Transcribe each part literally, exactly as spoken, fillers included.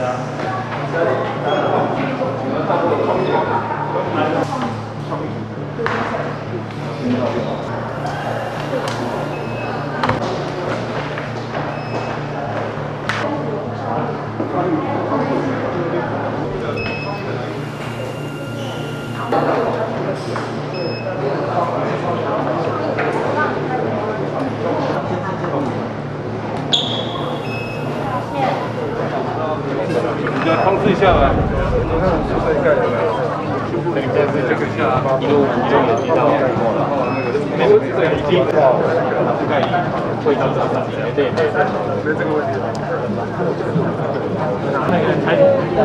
你要通知一下吗？这个盖的，这个是这个下一路一路有提到，然后那个那个这个一定要覆盖会到上上，对对对，没这个问题。那个台。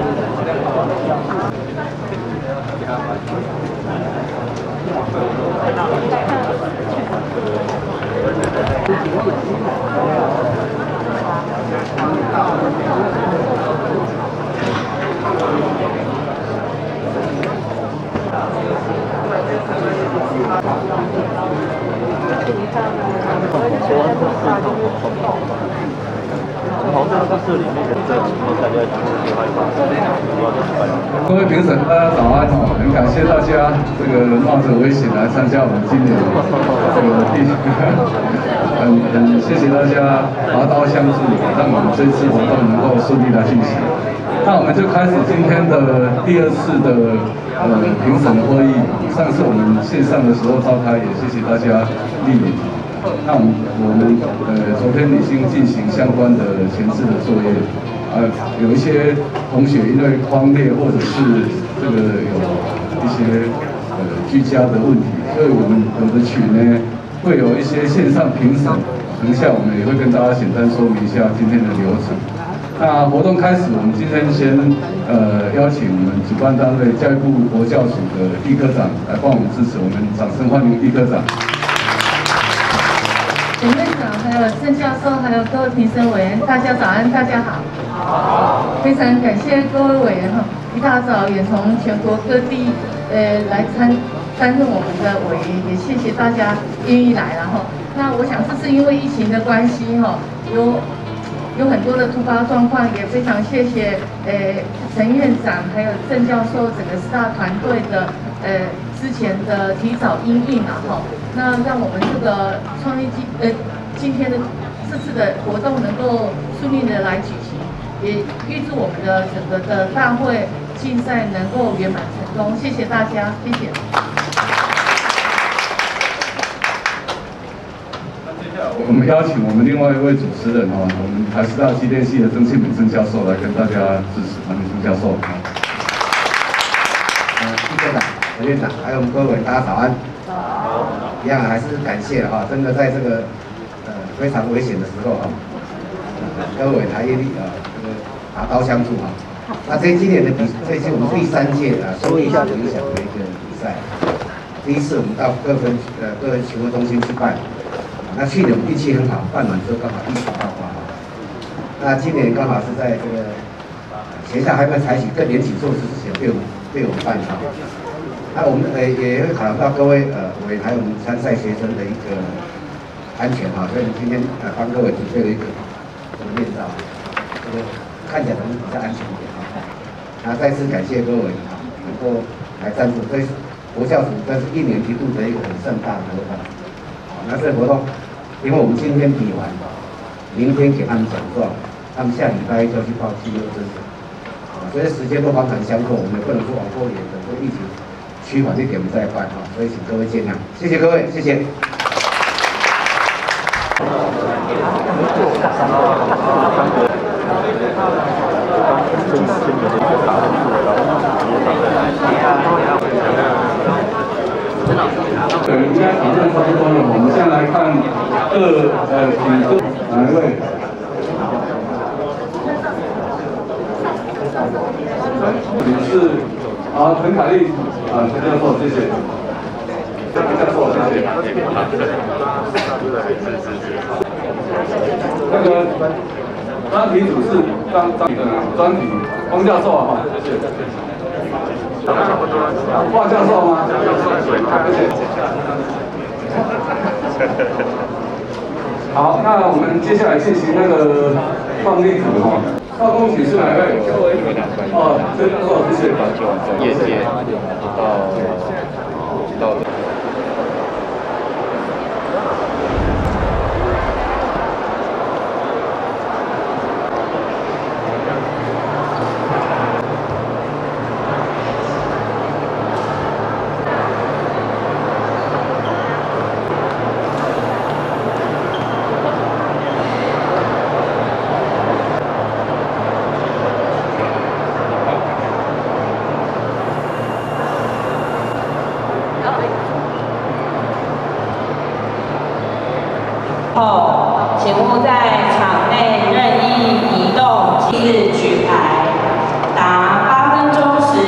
各位评审，大家早安哦！很感谢大家这个冒着危险来参加我们今年这个第，很很谢谢大家拔刀相助，让我们这次活动能够顺利的进行。那我们就开始今天的第二次的呃评审会议。上次我们线上的时候召开，也谢谢大家莅临。那我们我们呃昨天已经进行相关的前置的作业。 呃，有一些同学因为匡列或者是这个有一些呃居家的问题，所以我们有的群呢会有一些线上评审。等一下我们也会跟大家简单说明一下今天的流程。那活动开始，我们今天先呃邀请我们主办单位教育部国教署的易科长来帮我们支持，我们掌声欢迎易科长。 沈院长，还有郑教授，还有各位评审委员，大家早安，大家好。好。非常感谢各位委员哈，一大早也从全国各地呃来参担任我们的委员，也谢谢大家愿意来了哈。那我想这是因为疫情的关系哈，有有很多的突发状况，也非常谢谢呃陈院长还有郑教授整个 S T A 团队的呃。 之前的提早因应啊，哈，那让我们这个创意今呃今天的这次的活动能够顺利的来举行，也预祝我们的整个的大会竞赛能够圆满成功。谢谢大家，谢谢。 我们邀请我们另外一位主持人哦，我们台师大机电系的曾庆敏曾教授来跟大家支持，欢迎曾教授。 呃，易科长。 陈院长，还有我们各位，大家早安。好。一样还是感谢哈，真的在这个呃非常危险的时候啊，各位台业力啊，这个拔刀相助哈。那这今年的比，这是我们第三届啊收益理想的一个比赛。第一次我们到各分呃各球会中心去办，那去年我们运气很好，办完之后刚好疫情爆发。那今年刚好是在这个学校还没采取更严谨措施之前，被我们被我们办好。 那我们呃也会考量到各位呃委员还有我们参赛学生的一个安全哈，所以我们今天呃帮各位准备了一个面罩，这个看起来可能比较安全一点哈。那再次感谢各位哈，能够来赞助，这是国教署这是一年一度的一个很盛大的活动。好，那这个活动，因为我们今天比完，明天给他们奖状，他们下礼拜就要去报绩优甄选，啊，所以时间都环环相扣，我们也不能说往后延，等这个疫情。 趋缓一点，我们再办哈，所以请各位见谅，谢谢各位，谢谢。 对，应该讨论差不多了，我们现在来看各呃，请各哪一位？女士，好，陈凯丽。 啊，陈教授，谢谢。陈教授，谢谢。那个专题主是张张的专题，汪教授啊，哈，谢谢。华教授吗？谢谢。好，那我们接下来进行那个放例组哈。 化工体是哪个？哦，这个哦，谢谢。 业界到到。 后，请勿在场内任意移动。今日举牌达八分钟时。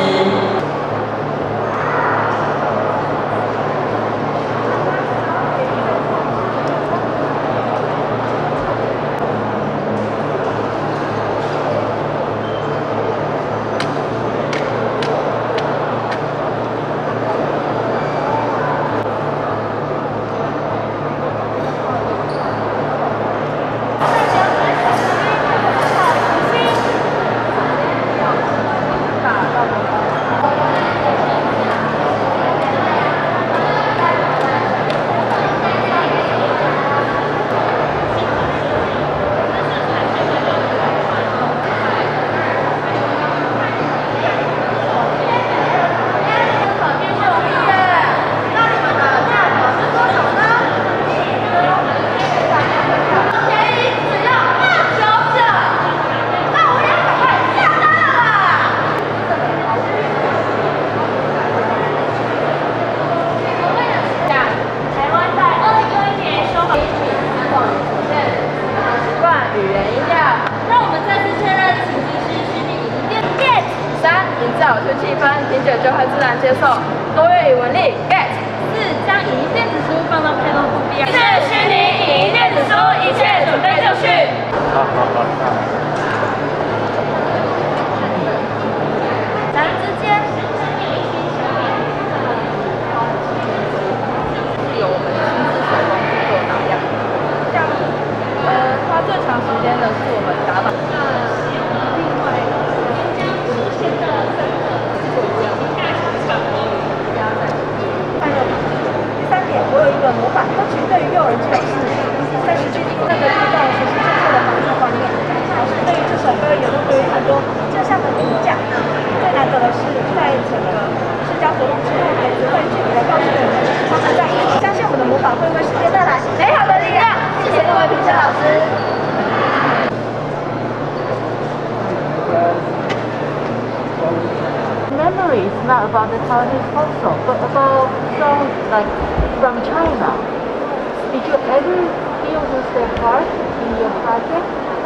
有趣气氛，听久就会自然接受。多阅语文力 get。四、将影音电子书放到 Panel 不必要。一切虚拟影音电子书，一切准备就绪。 好好好。 咱之间有我们亲自手工制作打样，像呃花最长时间的是我们打板。我有一个模板，都其实对于幼儿具有适应，在实际那个遇到实施正确的防治观念。老师对于这首歌也都给予很多正向的评价。最难得的是，在整个社交活动之后，孩子会具体的告诉我们他们在意，相信我们的模板会为世界带来美好的力量。谢谢各位评审老师。 Memory is not about the Taiwanese also, but about songs like from China. Did you ever feel this their part in your project?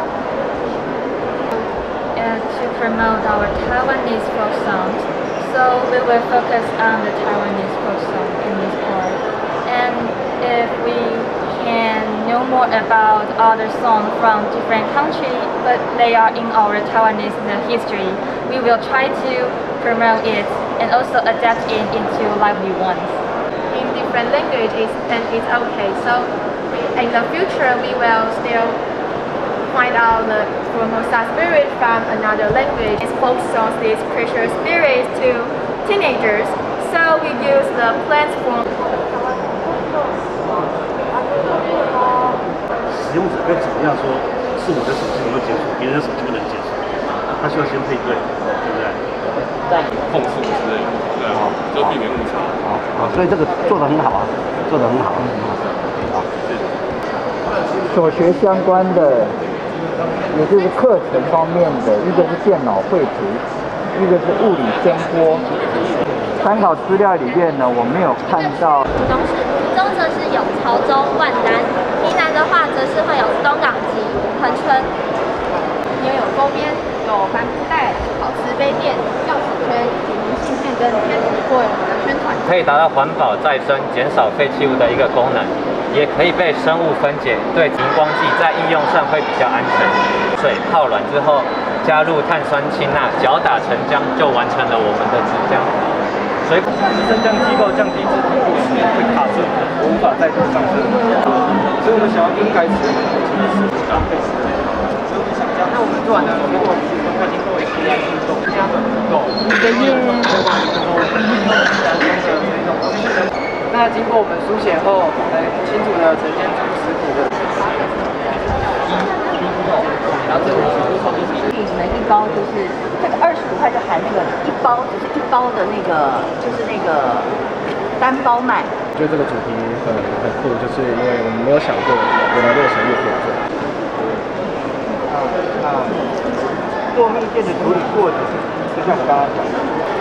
And to promote our Taiwanese folk songs, so we will focus on the Taiwanese folk song in this part. And if we can know more about other songs from different countries, but they are in our Taiwanese history, we will try to promote it and also adapt it into lively ones. In different languages, then it's okay. So in the future, we will still find out the Formosa spirit from another language. It's folk songs, these precious spirits to teenagers. So we use the platform. 使用者该怎么样说？是我的手机能够解锁，别人的手机不能解锁。他需要先配对，对不对？ 控诉之类的，对啊，就避免误差。 好，所以这个做得很好啊，做得很好。好，谢谢。 所学相关的，也就是课程方面的，一个是电脑绘图，一个是物理声波。参考资料里面呢，我没有看到。 中是中则是有潮州、万丹，宜南的话则是会有东港及恒春。 也有周边有帆布袋、陶瓷杯垫、钥匙圈、以及明信片跟贴纸作为我们的宣传。 可以达到环保再生、减少废弃物的一个功能，也可以被生物分解，对荧光剂在应用上会比较安全。水泡软之后，加入碳酸氢钠，搅打成浆，就完成了我们的纸浆。水升降机构降低制品不时会卡住，我无法再度上升，所以我们想要更改此，所以我们想将那我们做完了，如果要经过一些运动，这样的运动，一个月，那经过我们书写后，很清楚的呈现出食谱的。然后这个可能一包就是这个二十五块就含那个一包，只是一包的那个就是那个单包卖。 我觉得这个主题很很酷，就是因为我们没有想过原来六神又可以做。那做面线的处理过程，就像我刚刚讲的。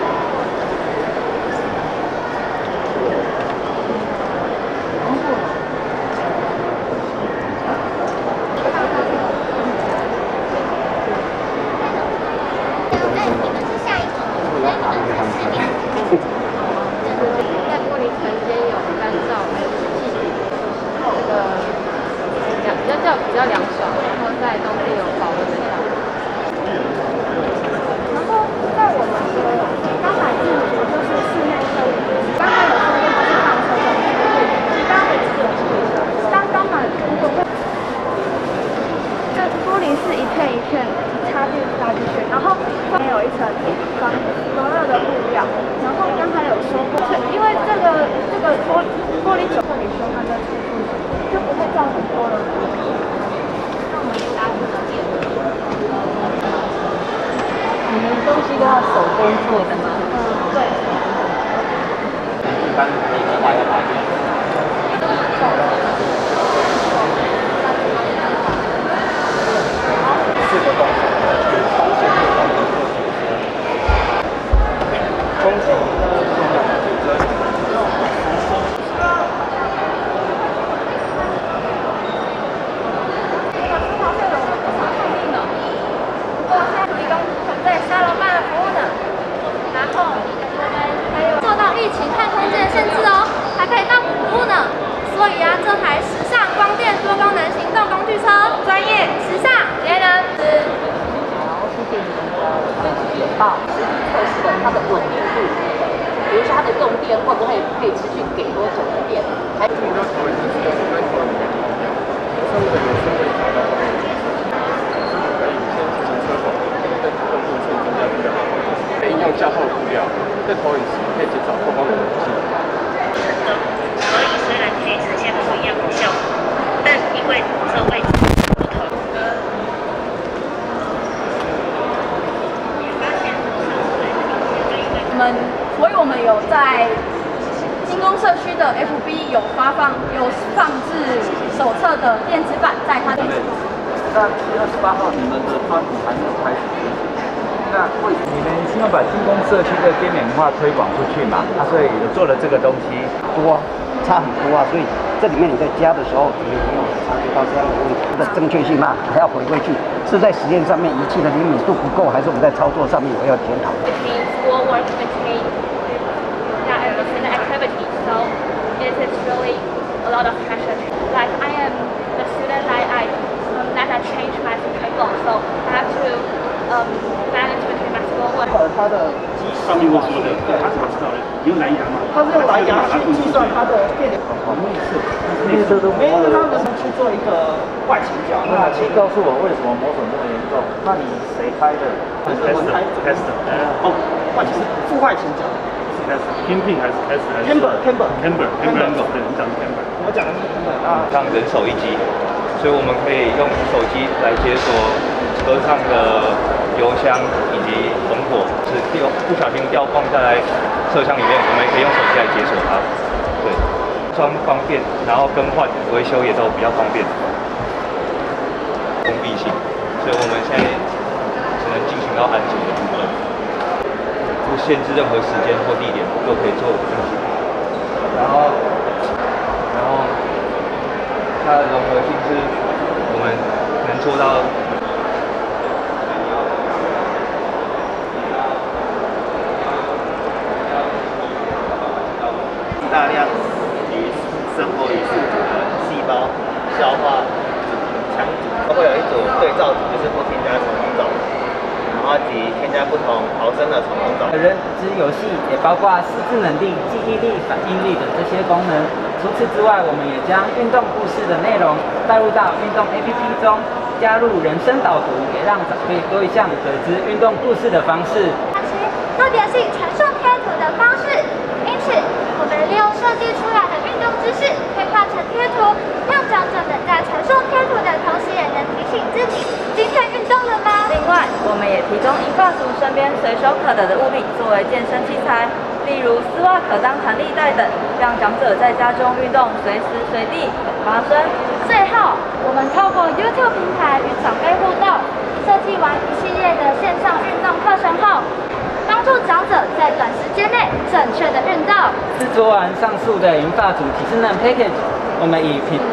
在玻璃层间有干燥，还有细菌，这个比较比较比较凉爽，然后在冬天有保温的效果。 然后在我们的刚买进的就是室内设计，刚才有说过它是放车的，你刚刚也记得，刚刚买如果会，这玻璃是一片一片插进插进去，然后上面有一层防隔热的布料，然后刚才有说过，因为这个这个玻玻璃酒这里说它的出处就不会造成多了。那我们也搭配了电。 你们东西都要手工做的吗？ 嗯，对。 一般可以的话要打点。 四个动作，风险风险疫情和空间限制哦，还可以到府服务呢。所以啊，这台时尚光电多功能行动工具车，专业、时尚、节能。 好，谢谢你们的这个简报，实际测试了它的稳定度，比如说它的用电会不会可以持续给多久的电？还有。 可以用较厚的布料，在投影时可以减少透光的容器。 所以虽然可以实现不一样的效果，但因为这位置不同， 我们，所以我们有在新公社区的 F B 有发放有放置手册的电子版，在它的。 那七月二十八号你们的专题还没有开始。那为你们希望把进攻社区的边缘化推广出去嘛？啊，所以有做了这个东西， 多差很多啊，所以这里面你在加的时候，你们有没有察觉到这样的问题的正确性嘛？还要回归去，是在实验上面仪器的灵敏度不够，还是我们在操作上面我要检讨？ It means school work between that and the activity, so it is really a lot of pressure. Like I am the student, I I um, that I changed my schedule, so I have to um balance between my school work. 它的上面我说的，对，它怎么知道的？用蓝牙嘛？ 它是用蓝牙去计算它的电流。好，类似，类似都没有，他们是去做一个外倾角。那请告诉我为什么磨损这么严重？那你谁开的？ 是我们开 test 哦，外倾是负外倾角。Camping 还是 test 还是 Camber Camber Camber Camber 对，你讲的 Camber。 我讲的是 Camber 啊。 像人手一机，所以我们可以用手机来解锁车上的油箱以及红火，是掉不小心掉放在车厢里面，我们可以用手机来解锁它。对，装方便，然后更换维修也都比较方便，封闭性，所以我们现在只能进行到安全的部分，不限制任何时间或地点都可以做进行。然后，然后它的融合性是我们能做到。 大量与生活与宿主的细胞消化强组，都会有一组对照组，就是不添加重工种，然后及添加不同毫升的重工种。 认知游戏也包括识字能力、记忆力、反应力的这些功能。除此之外，我们也将运动故事的内容带入到运动 A P P 中， 加入人声导读，也让长辈多一项得知运动故事的方式。 多点性传授贴图的方式，因此我们利用设计出来的运动知识绘画成贴图，让长者们在传授贴图的同时，也能提醒自己今天运动了吗？ 另外，我们也提供银发族身边随手可得的物品作为健身器材，例如丝袜可当弹力带等，让长者在家中运动随时随地发生。 最后，我们透过 YouTube 平台与长辈互动，设计完一系列的线上运动课程后，帮助长者在短时间内正确的运动。 制作完上述的银发族体适能 package， 我们以平。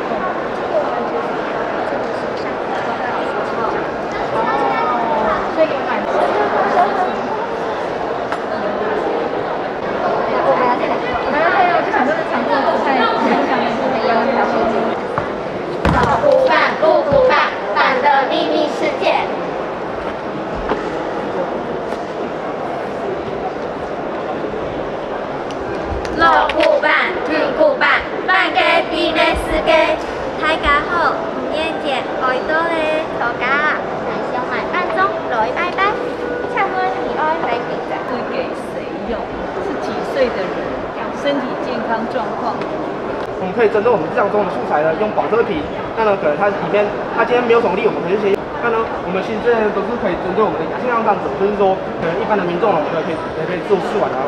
乐酷办、运酷办、办嘅比呢司機，大家好，吳燕姐愛到咧頭家，大小買辦中來拜拜，請問你愛買幾隻？ 是給誰用？是幾歲的人？身體健康狀況？ 我们可以针对我们日常中的素材呢，用保特瓶，那呢可能它里面它今天没有什么力，我们可以先。那呢，我们其实这些都是可以针对我们的亚健康长者，就是说可能一般的民众呢，我们可以也可以做试玩啊。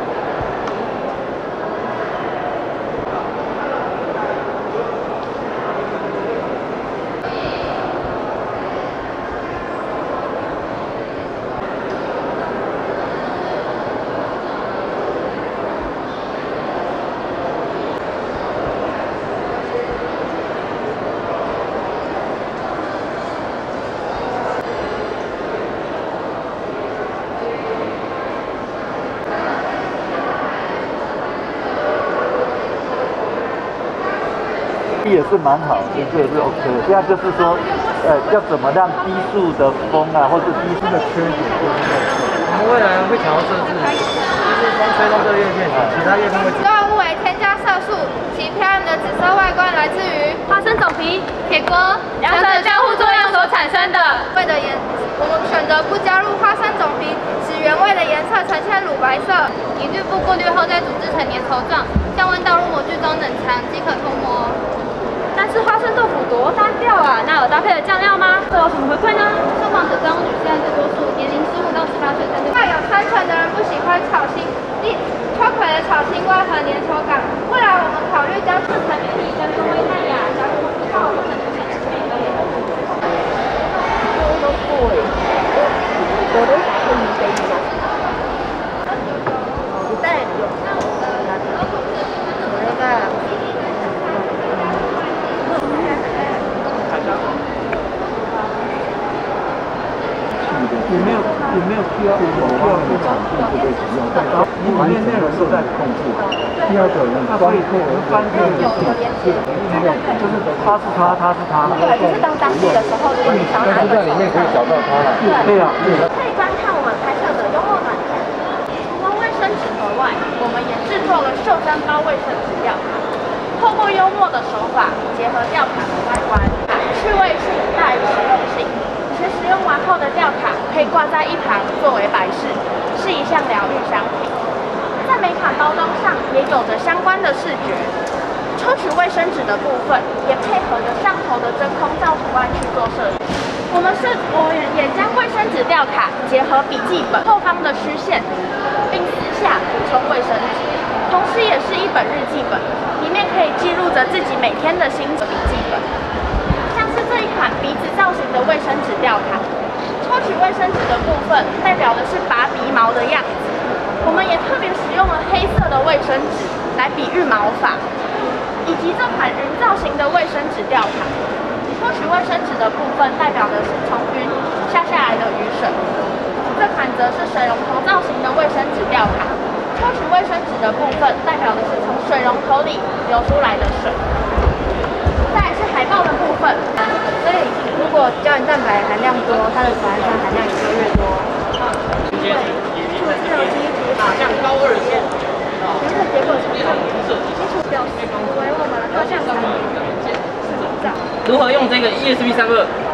也是蛮好，这个是 OK 的。现在就是说，呃，要怎么让低速的风啊，或是低速的缺点， 我们未来会想要设置，就是光吹动这个叶片，其他叶片会。 作物为添加色素，其漂亮的紫色外观来自于花生种皮、铁锅两者交互作用所产生的。味的颜，我们选择不加入花生种皮，使原味的颜色呈现乳白色，以滤布过滤后再组织成粘稠状，降温倒入模具中冷藏即可涂抹。但是花生豆腐多单调啊，那有搭配的酱料吗？会有什么回馈呢？受访者中女性占多数，年龄十五到十八岁针对。有三成的人不喜欢炒青，脱腿的炒青瓜和粘稠感。未来我们考虑将四层媒体跟风味淡雅，加入红烧或者是鲜美味。都贵，我都想问你这一种。不带有，我那个。 有没有有没有需要需要非常迅速的使用？你里面内容都在控制。第二个人所以可以翻译的是就是他是他，他是他。 对，就是当当地的时候，如果你想拿在里面可以找到他了。 对呀。 可以观看我们拍摄的幽默短片。除了卫生纸盒外，我们也制作了袖珍包卫生纸吊卡，透过幽默的手法结合吊卡的外观，趣味性大于实用性。其使用完后的吊卡可以挂在一旁作为摆饰，是一项疗愈商品。在每款包装上也有着相关的视觉。抽取卫生纸的部分也配合着上头的真空照图案去做设计。我们是我也将卫生纸吊卡结合笔记本后方的虚线，并私下补充卫生纸，同时也是一本日记本，里面可以记录着自己每天的心得笔记本。是这一款鼻子造型的卫生纸吊卡，抽取卫生纸的部分代表的是拔鼻毛的样子。我们也特别使用了黑色的卫生纸来比喻毛发，以及这款云造型的卫生纸吊卡，抽取卫生纸的部分代表的是从云下下来的雨水。这款则是水龙头造型的卫生纸吊卡，抽取卫生纸的部分代表的是从水龙头里流出来的水。再来是海报的部分，所以如果胶原蛋白含量多，它的水氨酸含量也就越多。对，数字有积极好像高二线，原本结果从上基础表示为我们的各项产品。 如何用这个 E S P 三二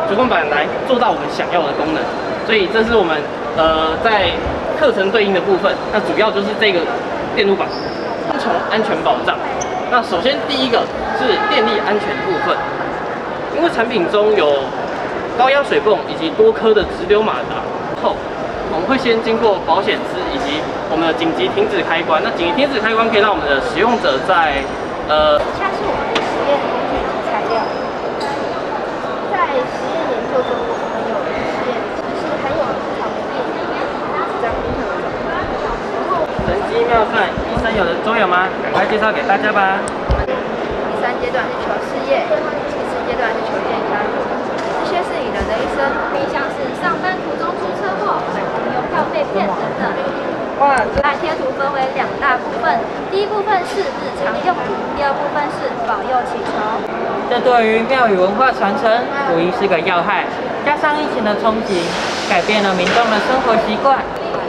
主控板来做到我们想要的功能。所以这是我们呃在课程对应的部分。那主要就是这个电路板双重安全保障。那首先第一个是电力安全部分，因为产品中有高压水泵以及多颗的直流马达后，我们会先经过保险丝以及我们的紧急停止开关。那紧急停止开关可以让我们的使用者在呃， 以下是我们的实验工具及材料。在实验研究中，我们有实验是含有不同的电力，这样平衡的状态。然后， 神机妙算，医生有的都有吗？赶快介绍给大家吧。 第三阶段是求事业，第四阶段是求健康。这些是以人的一生，像是上班途中出车祸、买黄牛票被骗等等。 哇！那贴图分为两大部分，第一部分是日常用途，第二部分是保佑祈求。 这对于庙宇文化传承无疑是个要害，加上疫情的冲击，改变了民众的生活习惯。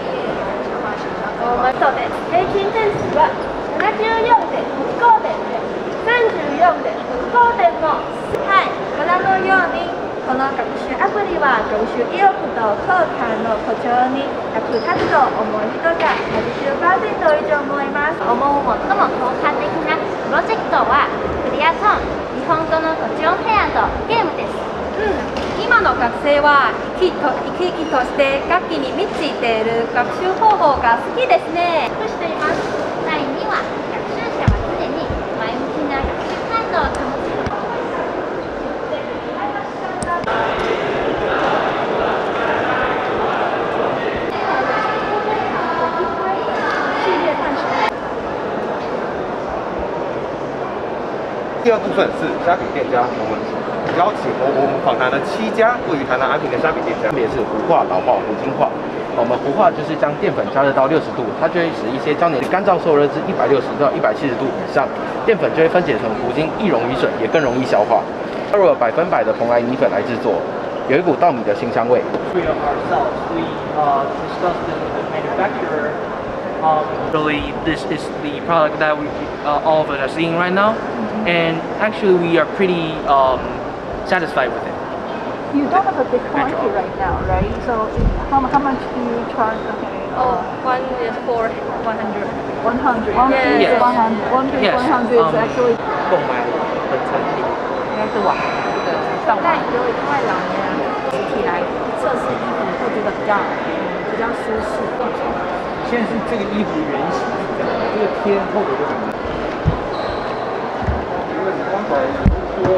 我们做的平均电池はななじゅうよんてんはち光電でさんじゅうよんてんろく光電のはい、ご覧のようにこの学習アプリは学習意欲と効果の向上に役立つと思う人がはちじゅっパーセント以上思います。 思う最も効果的なプロジェクトはクリアトーン、日本語の途中ヘアとゲームです。うん、今の学生は生きと生き生きとして楽器に満ちている学習方法が好きですね。としています。だいには学習者は常に前向きな学習態度を保つ。 第二部分是虾饼店家，我们邀请我我们访谈了七家位于台南安平的虾饼店家，分别是糊化、老化、糊晶化。我们糊化就是将淀粉加热到六十度，它就会使一些胶黏干燥受热至一百六十到一百七十度以上，淀粉就会分解成糊晶，易溶于水，也更容易消化。加入了百分百的蓬莱米粉来制作，有一股稻米的新香味。 Um, really, this is the product that we uh, all of us are seeing right now, and actually we are pretty um, satisfied with it. You don't have a big quantity right now, right? So how, how much do you charge? Okay. Oh, one is for one hundred. one hundred. One yes. piece Yes. one hundred. One piece Yes. one hundred is Um, actually. 购买本产品应该是往这个上但有一块老年人实体来测试衣服，会觉得比较比较舒适。 现在是这个衣服原型是这样的，这个贴后的就很难。因为你刚才说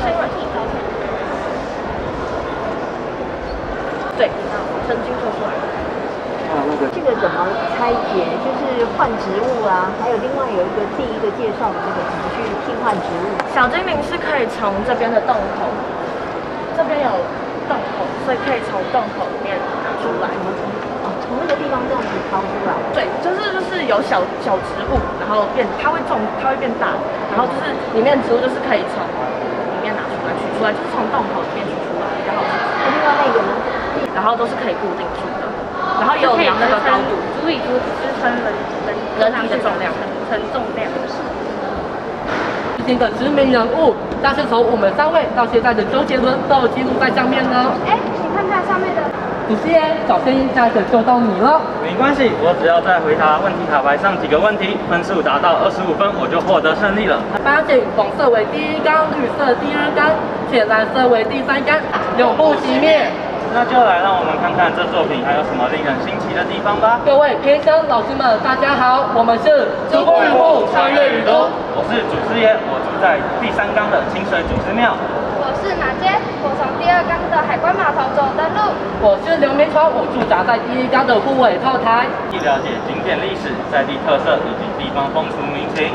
对，曾经做出来。 啊，那个这个怎么拆解？就是换植物啊，还有另外有一个第一个介绍的这个怎么去替换植物。 小精灵是可以从这边的洞口，这边有洞口，所以可以从洞口里面拿出来。 哦，从那个地方这样子掏出来。 对，就是就是有小小植物，然后变它会种，它会变大，然后就是里面植物就是可以从里面拿出来取出来，就是从洞口里面取出来，然后另外那个呢？ 然后都是可以固定住的，然后也有量那个高度， 足以足支撑人人人体的重量， 承重量。 之前的知名人物，但是从我们三位到现在的周杰伦都有记录在上面呢。 哎，你看看上面的。 主持人，小声音下子就到你了。 没关系，我只要在回答问题卡牌上几个问题，分数达到二十五分，我就获得胜利了。 八请红色为第一杆，绿色第二杆，浅蓝色为第三杆，永不熄灭。 那就来让我们看看这作品还有什么令人新奇的地方吧。 各位偏生老师们，大家好，我们是足不语部穿越宇宙。 我是祖师爷，我住在第三缸的清水祖师庙。 我是马坚，我从第二缸的海关码头走登陆。 我是刘明川，我驻扎在第一缸的护卫炮台。 既了解景点历史、在地特色以及地方风俗民情。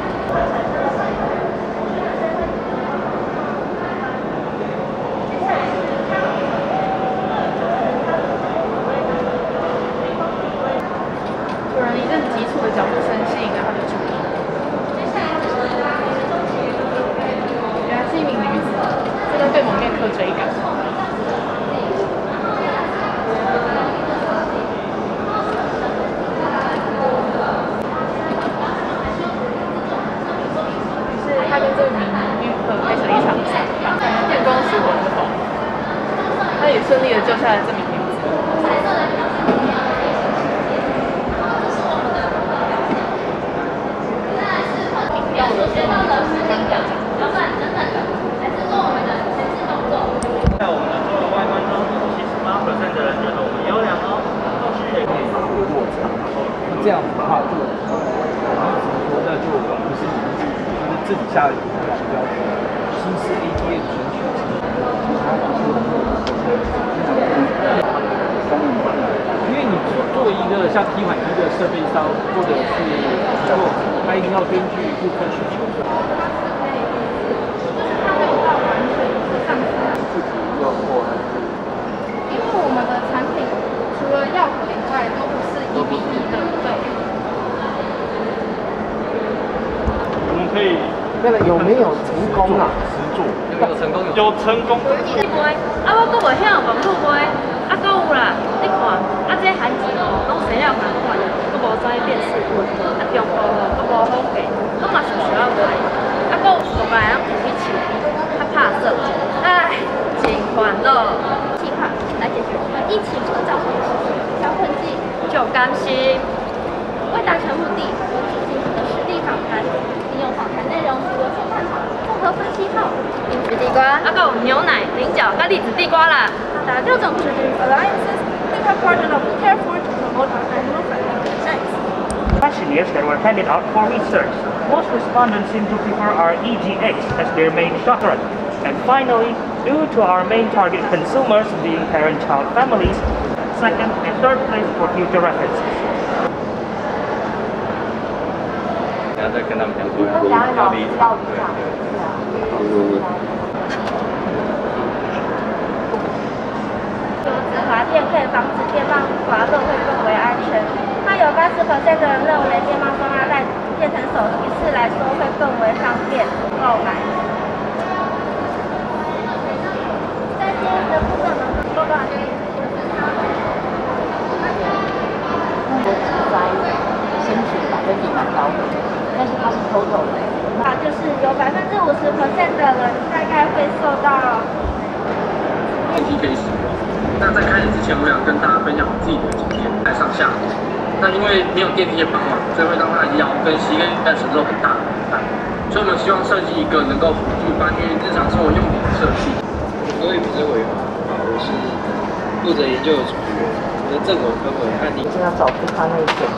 突然一阵急促的脚步声吸引了他的注意。原来是一名女子，正在对蒙面客追赶。 这样子的话，就然后怎么说，那就不是你们就是自己下的指标，新式 A T M 选取。因为你作为一个像提款机的设备商或者是机构，它一定要根据顾客需求。 因为我们的产品除了药盒以外，都不是一比一的，对。 我们可以那个有没有成功啊？ 实做， 有成功有有成功。 你买，啊我搁袂晓网络买，啊搁有啦，你看，啊这韩籍哦，拢生了共款，搁无专业辨识度，啊中国吼搁无好价，拢嘛是需要买，啊搁有国外人有去抢，较拍摄，唉，真烦恼。 计划来解决疫情所造成的小困境， 就甘心。 为达成目的，我进行的实地访谈，利用访谈内容经过生产厂综合分析后，因此地瓜， 啊搁有牛奶、菱角、跟栗子地瓜啦， 达六种制定 alliances, think a partner of careful to promote our animal friendly designs. Questionnaires that were handed out for research. Most respondents seem to prefer our E G X as their main shortcut. And finally, due to our main target consumers being parent-child families, second and third place for future references. 然后再跟他们讲说要离场，对对。 直滑垫可以防止电棒滑动，会更为安全。那有八十 percent 的人认为电棒双压带变成手一次来说会更为方便购买。在今天的部分呢，多多少钱？ 我只在申请百分比蛮高的，但是它是 total 的。 啊，就是有百分之五十 percent 的人大概会受到电梯可以使用。那在开始之前，我想跟大家分享我自己的经验，在上下楼。那因为没有电梯的帮忙，所以会让他的腰跟膝盖承受很大的负担。所以我们希望设计一个能够辅助搬运日常生活用品的设计。 各位评审委员好，我是负责研究的主持人，我的郑伟跟伟汉你。 现在找出他那一份。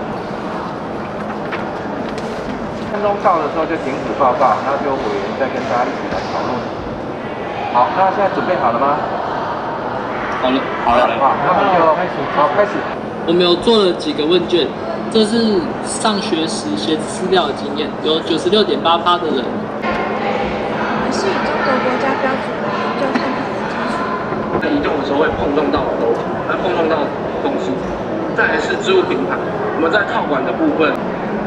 分钟到的时候就停止报告，然后就委员再跟大家一起来讨论。好，那现在准备好了吗？ 好了，好了， 好，那我们就开始，好，开始。 我们有做了几个问卷，这是上学时学资料的经验，有九十六点八趴的人。 是以中国国家标准的研究探讨为基础。 在移动的时候会碰撞到楼体，会碰撞到东西。再来是置物平台，我们在套管的部分。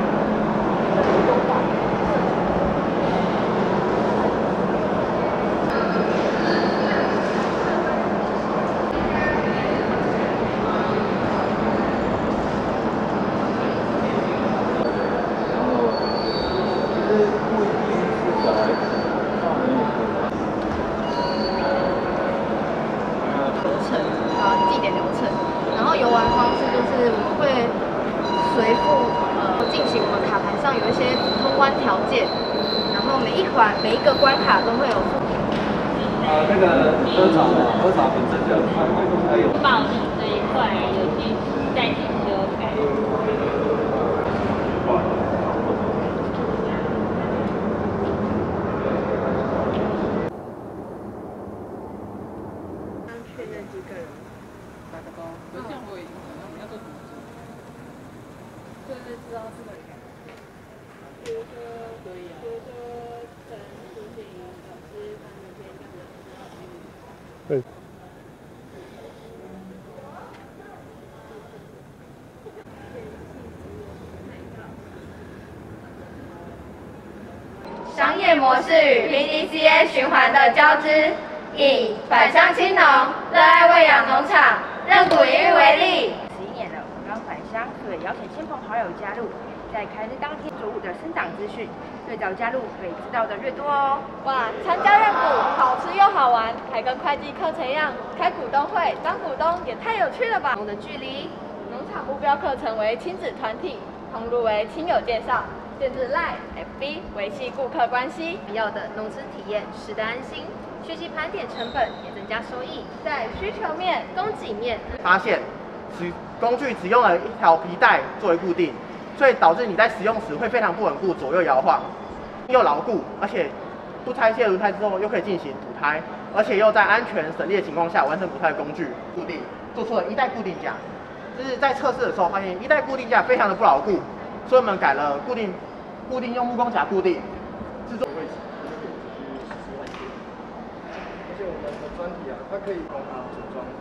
每一个关卡都会有。 呃，那个喝茶嘛，喝茶本身就还有报纸这一块有去再去修改。 确认几个人？ 打个包，有这样我也有，你要做什么？ 就是知道这个人。比如说，比如说陈淑婷老师他们这样的。 对。 商业模式与 P D C A 循环的交织，以百香青农热爱喂养农场认股营运为例。 十一年了，我刚返乡，所以邀请亲朋好友加入。在开日当天，作物的生长资讯，越早加入，可以知道的越多哦。 哇，参加认股好吃又好玩，还跟会计课程一样，开股东会当股东也太有趣了吧！我们的距离，农场目标课程为亲子团体，通路为亲友介绍，限制 Line、F B 维系顾客关系。 要的农资体验，使得安心。学习盘点成本，也增加收益。 在需求面、供给面， 发现使工具只用了一条皮带作为固定，所以导致你在使用时会非常不稳固，左右摇晃，又牢固，而且不拆卸轮胎之后又可以进行补胎，而且又在安全省力的情况下完成补胎的工具固定，做出了一带固定架。就是在测试的时候发现一带固定架非常的不牢固，所以我们改了固定，固定用木工夹固定，制作位置。而且我们的专题啊，它可以帮它组装。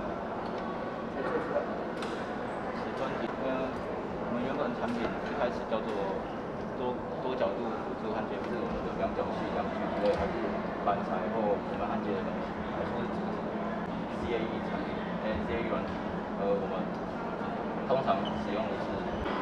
专题，呃，我们原本产品最开始叫做多多角度辅助焊接，不是我们的量角器、量距之类，还是板材或我们焊接的东西，还是 C A E 产品，呃 C A E 软体，呃，我们通常使用的是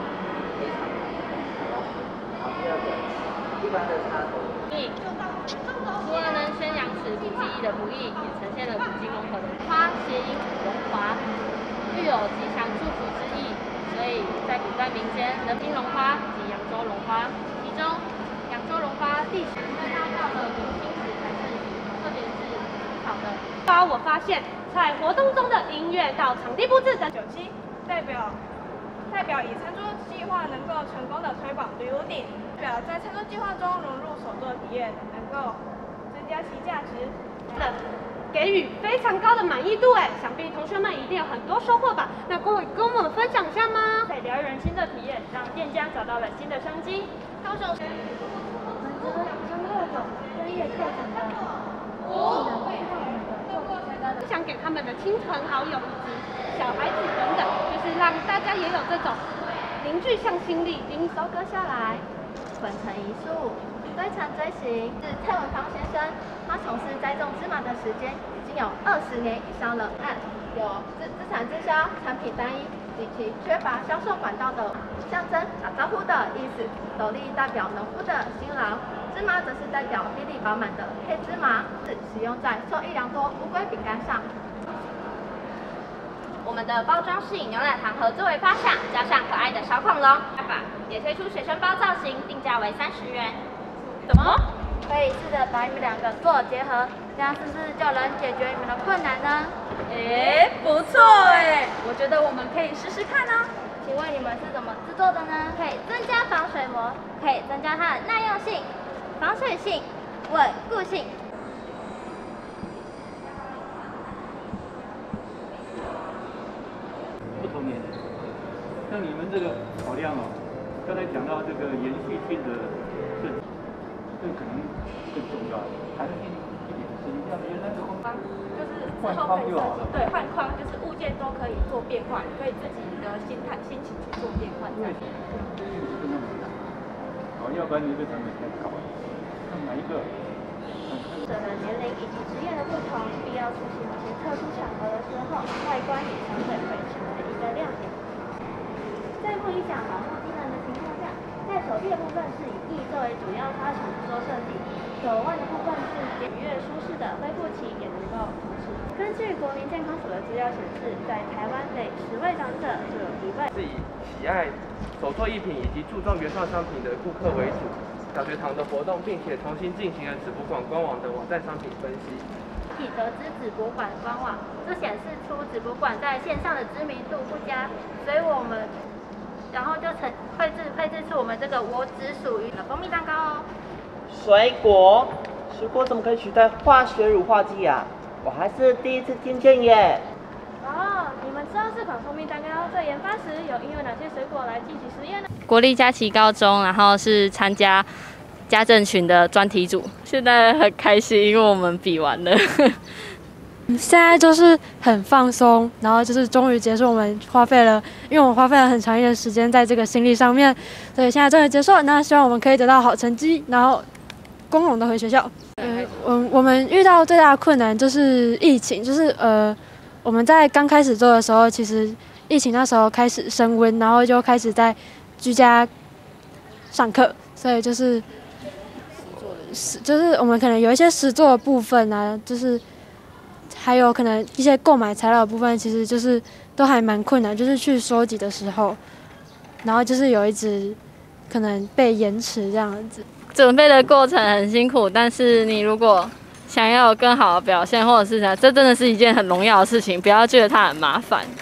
一般的插头。 嗯，除了能宣扬此古技艺的不易，也呈现了古今融合的花谐音荣华。 具有吉祥祝福之意，所以在古代民间，人金龙花及扬州龙花，其中扬州龙花历史会拉到了明清时才盛行，特别是好的。包我发现，在活动中的音乐到场地布置等， 九七代表代表以餐桌计划能够成功的推广旅游点，代表在餐桌计划中融入手作体验，能够增加其价值。 的。 给予非常高的满意度哎，想必同学们一定有很多收获吧？那跟我跟我们分享一下吗？ 在疗愈人心的体验，让店家找到了新的商机。 高雄，我们这个跟各种专业课程的技能，会让我们的做更加的分享给他们的亲朋好友以及小孩子等等，就是让大家也有这种凝聚向心力。您收割下来，混成一束。 堆成锥形是蔡文芳先生，他从事栽种芝麻的时间已经有二十年以上了。按有自自产自销、产品单一及其缺乏销售管道的象征打招呼的意思。斗笠代表农夫的辛劳，芝麻则是代表比例饱满的黑芝麻，是使用在受益良多乌龟饼干上。 我们的包装是以牛奶糖和作为发想，加上可爱的小恐龙，爸爸也推出水生包造型，定价为三十元。 什么？可以试着把你们两个做结合，这样是不是就能解决你们的困难呢？ 诶，不错诶，我觉得我们可以试试看呢。 请问你们是怎么制作的呢？可以增加防水膜，可以增加它的耐用性、防水性、稳固性。 不同年龄，像你们这个好亮哦，刚才讲到这个延续性的设计。 这可能更重要，弹性一点是一样的，原来的框就是之后可以设计，对，换框就是物件都可以做变换，可以自己的心态、心情去做变换。 对，这个是更那么难，哦，要不然你这个成本太高了。那哪一个？ 者的年龄以及职业的不同，必要出席某些特殊场合的时候，外观也相对会成为一个亮点。在不影响保护机能的情况下。 在手臂的部分是以翼作为主要发球做设计，手腕的部分是简约舒适的恢复期也能够同时。根据国民健康署的资料显示，在台湾每十位长者就有一位是以喜爱手作艺品以及注重原创商品的顾客为主。小学堂的活动，并且重新进行了纸博馆官网的网站商品分析。 可以得知纸博馆官网，这显示出纸博馆在线上的知名度不佳，所以我们。 然后就成绘制绘制出我们这个我只属于的蜂蜜蛋糕哦。 水果，水果怎么可以取代化学乳化剂啊？我还是第一次听见耶。 哦，你们知道这款蜂蜜蛋糕在研发时有应用哪些水果来进行实验呢？ 国立佳琪高中，然后是参加家政群的专题组，现在很开心，因为我们比完了。 现在就是很放松，然后就是终于结束，我们花费了，因为我花费了很长一段时间在这个心力上面，所以现在终于结束了。那希望我们可以得到好成绩，然后光荣的回学校。呃，我我们遇到最大的困难就是疫情，就是呃，我们在刚开始做的时候，其实疫情那时候开始升温，然后就开始在居家上课，所以就是是就是我们可能有一些实作的部分啊，就是。还有可能一些购买材料的部分，其实就是都还蛮困难，就是去收集的时候，然后就是有一直可能被延迟这样子。 准备的过程很辛苦，但是你如果想要有更好的表现，或者是啥，这真的是一件很荣耀的事情，不要觉得它很麻烦。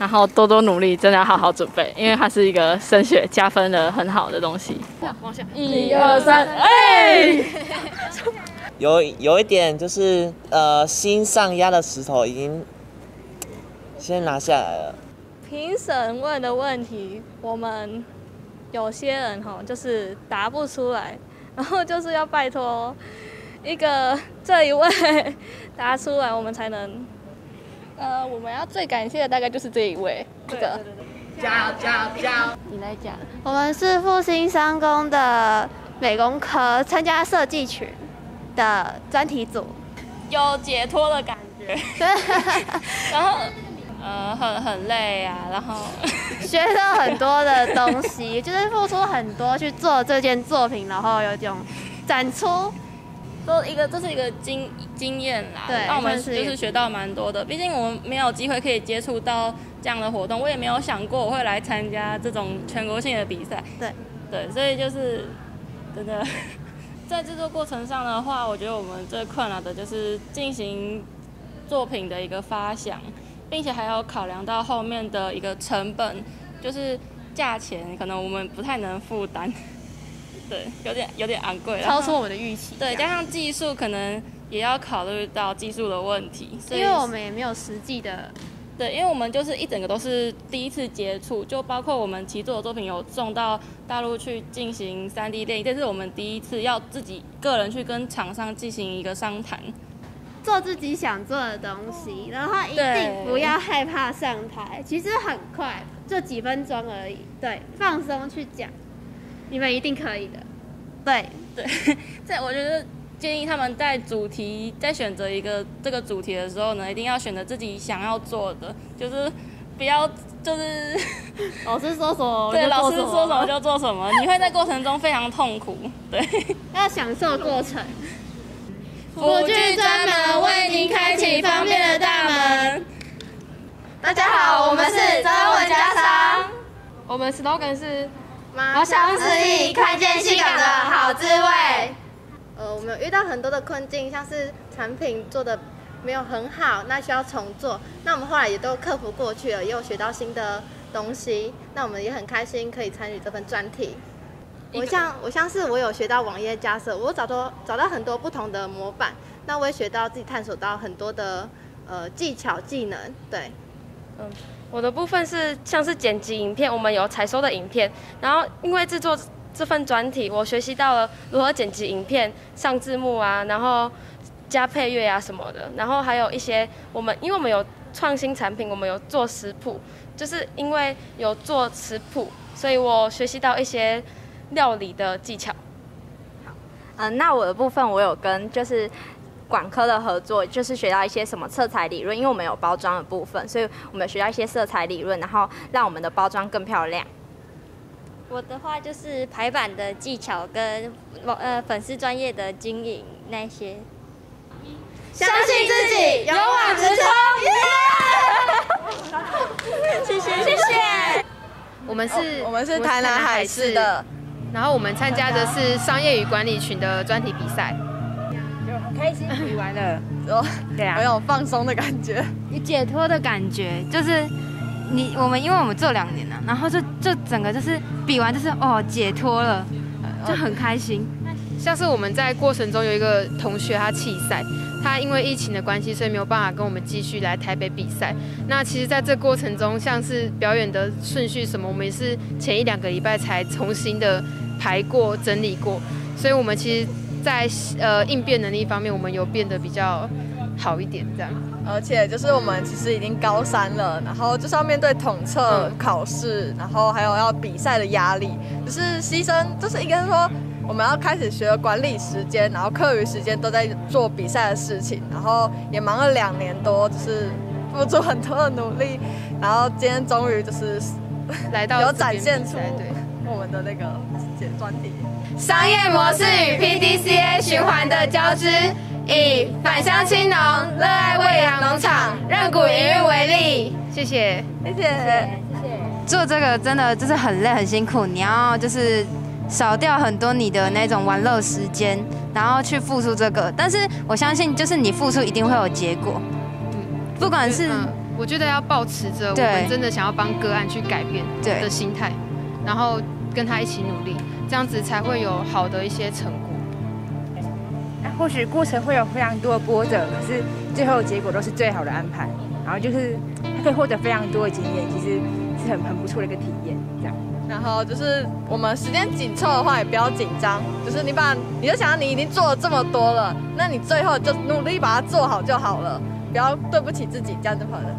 然后多多努力，真的要好好准备，因为它是一个升学加分的很好的东西。往下，一二三，哎！ 有有一点就是呃，心上压的石头已经先拿下来了。 评审问的问题，我们有些人哈就是答不出来，然后就是要拜托一个这一位答出来，我们才能。呃，我们要最感谢的大概就是这一位，这个。 加油加油加油！ 你来讲。 我们是复兴商工的美工科参加设计群的专题组， 有解脱的感觉。然后呃很很累啊，然后学到很多的东西，就是付出很多去做这件作品，然后有种展出。 都一个，这是一个经经验啦， 对， 让我们就是学到蛮多的。毕竟我们没有机会可以接触到这样的活动，我也没有想过我会来参加这种全国性的比赛。 对， 对，所以就是真的在制作过程上的话，我觉得我们最困难的就是进行作品的一个发想，并且还要考量到后面的一个成本，就是价钱可能我们不太能负担。对，有点有点昂贵， 超出我们的预期。 对，加上技术可能也要考虑到技术的问题， 因为我们也没有实际的。 对，因为我们就是一整个都是第一次接触，就包括我们其做的作品有送到大陆去进行 三 D 列印，这是我们第一次要自己个人去跟厂商进行一个商谈， 做自己想做的东西，然后一定不要害怕上台，其实很快，就几分钟而已。对，放松去讲。你们一定可以的，对对，在我觉得建议他们在主题在选择一个这个主题的时候呢，一定要选择自己想要做的，就是不要就是老师说什么对，老师说什么就做什么，你会在过程中非常痛苦，对， 要享受过程。 辅具专门为您开启方便的大门。 大家好，我们是中文家商， 我们 slogan 是。 麻香之意，看见西港的好滋味。 呃，我们有遇到很多的困境，像是产品做的没有很好，那需要重做。那我们后来也都克服过去了，也有学到新的东西。那我们也很开心可以参与这份专题。我像我像是我有学到网页架设，我找到找到很多不同的模板。那我也学到自己探索到很多的呃技巧技能，对。 嗯。我的部分是像是剪辑影片，我们有采收的影片，然后因为制作这份专题，我学习到了如何剪辑影片、上字幕啊，然后加配乐啊什么的，然后还有一些我们因为我们有创新产品，我们有做食谱，就是因为有做食谱，所以我学习到一些料理的技巧。 好，嗯、呃，那我的部分我有跟就是。管科的合作就是学到一些什么色彩理论，因为我们有包装的部分，所以我们学到一些色彩理论，然后让我们的包装更漂亮。 我的话就是排版的技巧跟呃粉丝专业的经营那些。 相信自己，勇往直冲！ 谢谢谢谢。 我们是我们是台南海事的， 然后我们参加的是商业与管理群的专题比赛。 开心比完了， 哦， 对啊， 有种放松的感觉， 有解脱的感觉，就是你我们因为我们做两年了，然后就就整个就是比完就是哦解脱了，就很开心。 像是我们在过程中有一个同学他弃赛，他因为疫情的关系，所以没有办法跟我们继续来台北比赛。那其实在这过程中，像是表演的顺序什么，我们也是前一两个礼拜才重新的排过、整理过，所以我们其实。在呃应变能力方面，我们有变得比较好一点，这样。 而且就是我们其实已经高三了，然后就是要面对统测考试，然后还有要比赛的压力，就是牺牲，就是应该说我们要开始学管理时间，然后课余时间都在做比赛的事情，然后也忙了两年多，就是付出很多的努力，然后今天终于就是来到有展现出我们的那个专题。 商业模式与 P D C A 循环的交织，以返乡青农、热爱喂养农场、认股营运为例。 谢谢， 谢谢，谢谢。 做这个真的就是很累很辛苦，你要就是少掉很多你的那种玩乐时间，然后去付出这个。但是我相信，就是你付出一定会有结果。嗯，不管是、 嗯、我我觉得要保持着我们真的想要帮个案去改变的心态，然后跟他一起努力，这样子才会有好的一些成果。 或许过程会有非常多的波折，可是最后结果都是最好的安排。然后就是他可以获得非常多的经验，其实是很很不错的一个体验。这样。 然后就是我们时间紧凑的话，也不要紧张，就是你把你就想你已经做了这么多了，那你最后就努力把它做好就好了，不要对不起自己，这样就好了。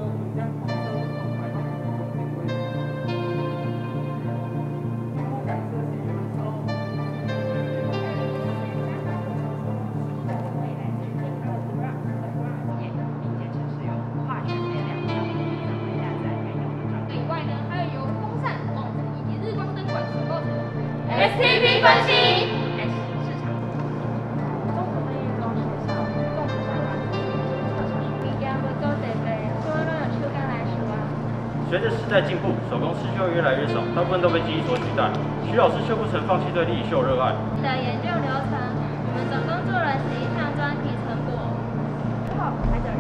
S T P 分析。市场。综合分析中学校共识相关的特长。你家会做这个，说让手工来说啊。 随着时代进步，手工刺绣越来越少，大部分都被机器所取代。徐老师却不曾放弃对立绣热爱。 的研究流程，我们总共做了十一项专题成果。好，还有